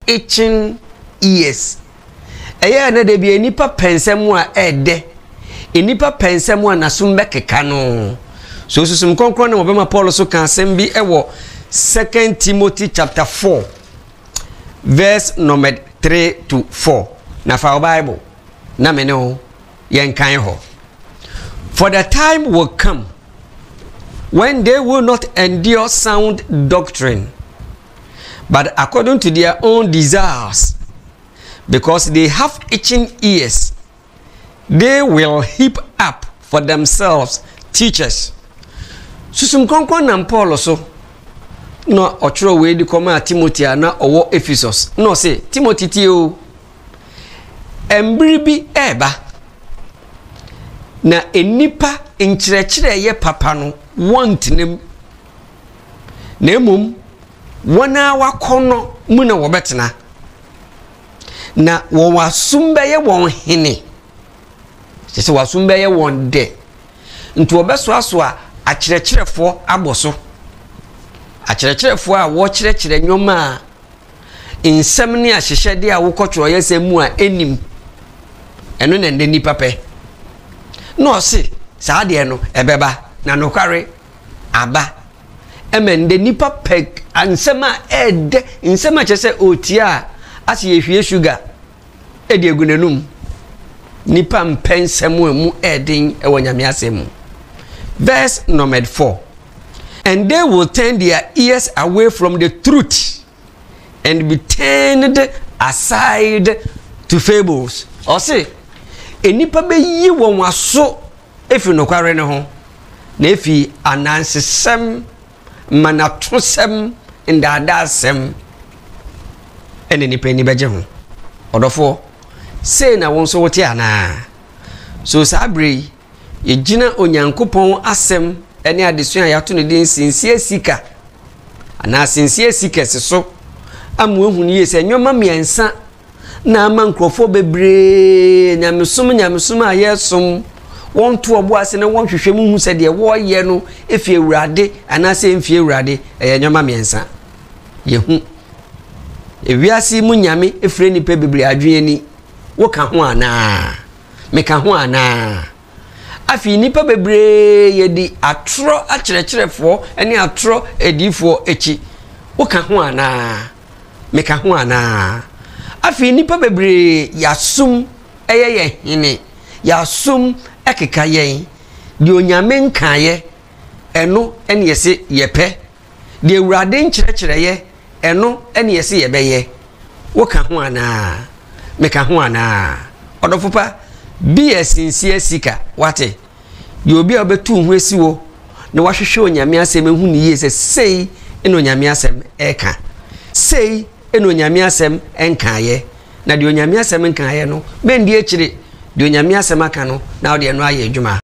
itching ears. Eya na de bi enipa pensem a ede. Enipa pensem a nasum bekeka no. So susum konkron na obema Paul so kan asem bi ewo 2 Timothy chapter 4 verse number 3 to 4. Na fa Bible. Na me no yen kan ho. For the time will come when they will not endure sound doctrine, but according to their own desires, because they have itching ears, they will heap up for themselves teachers. Susum konkon na Paul so no ochro we di koma Timothy na owo Ephesus. No say Timothy tio embribi eba na enipa nkyerɛkyerɛ ye papa no want nem na emum wona wakono mu na wobetena na wo wasumbe ye won hene sese wasumbe ye won de nti obeso aso a akyerɛkyerɛfo aboso akyerɛkyerɛfo a wo kyerɛkyerɛ nwoma a nsɛm ne ahyehyɛde a wokɔtwerɛ yɛsɛ mu a enim eno na ndeni pape no se saa de no ebeba na nokware aba emende nipa peg ansema ede nsema kyese otia ase yehwie sugar ede egunanum nipa mpensemu emu eden ewonyame asemu. Verse number 4. And they will turn their ears away from the truth and be turned aside to fables. Or say enipa be yi won waso efi nokware ne ho na efi anansesem manatosem ndadasem ene nipa ni beje ho odofo say na won so wote ana so sabre ye gina onyankopon asem ene adesua ya to ne din sinsie sika ana sinsie sika seso amuhunu ye se nwoma miensa na ama nkrofo bebre nyamesum ayesom won to obo ase ne won hwehwem hu se de wo ye no efi ewurade ana se emfi ewurade nyoma miensa ye hu ewiase mu nyame efre ni pe bebre adwene wo ka ho ana me ka ho ana afi nipa bebre ye di atro akyerɛkyerɛfo ene atro edifo echi wo ka ho ana me ka ho ana afi nipa bebre yasum ye hene yasum ekeka yen di onyame nkaye eno ene yese yepe di ewurade nkyerɛkyerɛ ye eno ene yese yebeye wo ka ho ana me ka ho ana odofopa bi esinsie sika wate di obi obetu hu esiwo na wahwehwe onyame asem ehu ni yese sei eno onyame asem eka sei eno onyame asem enkaye na di onyame asem nkaye no bendi echire di onyame asem aka no na ode no aye adwuma